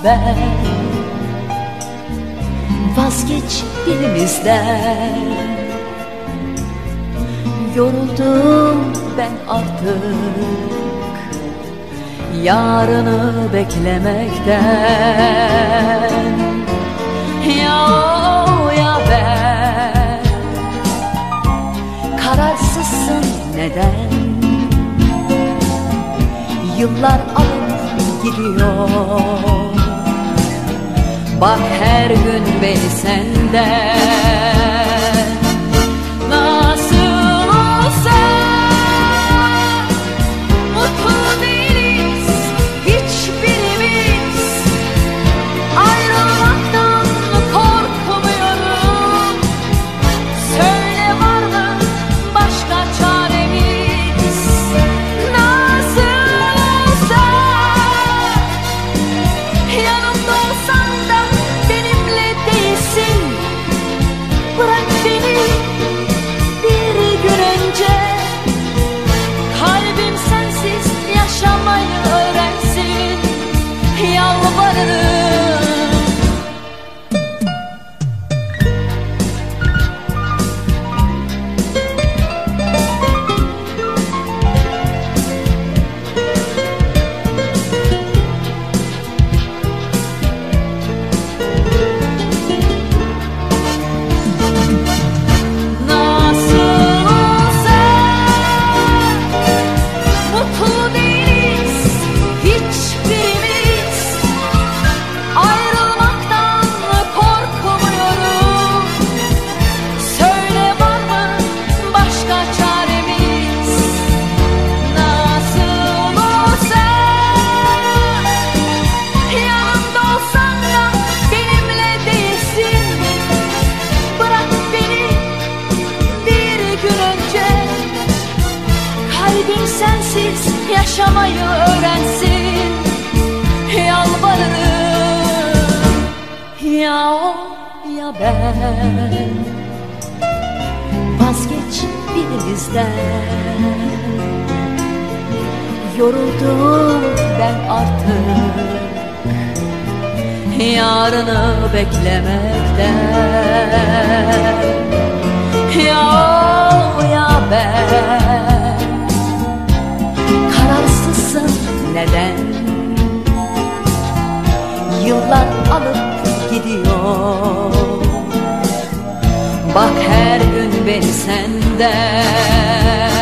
ben. Vazgeç dilimizden. Yoruldum ben artık yarını beklemekten. Ya o ya ben, kararsızsın neden? Yıllar alıp gidiyor. Bak her gün beni senden. Nasıl olsa mutlu değiliz hiçbirimiz. Ayrılmaktan korkmuyorum. Söyle var mı başka çaremiz? Nasıl olsa yanımda olsan da benimle değilsin. Bırak beni bir gün önce. Kalbim sensiz yaşamayı öğrensin. Yalvarırım. Kalbim sensiz yaşamayı öğrensin. Yalvarırım. Ya o ya ben, vazgeç birimizden. Yoruldum ben artık yarını beklemekten. Ya o ya ben, kararsızsın neden? Yıllar alıp gidiyor. Bak her gün beni senden.